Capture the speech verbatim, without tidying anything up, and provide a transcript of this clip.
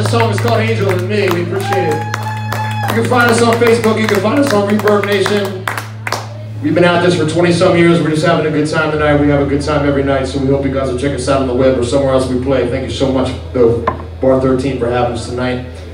The song is called Angel and Me. We appreciate it. You can find us on Facebook. You can find us on Reverb Nation. We've been at this for twenty some years. We're just having a good time tonight. We have a good time every night, so we hope you guys will check us out on the web or somewhere else we play. Thank you so much, though, Bar thirteen, for having us tonight.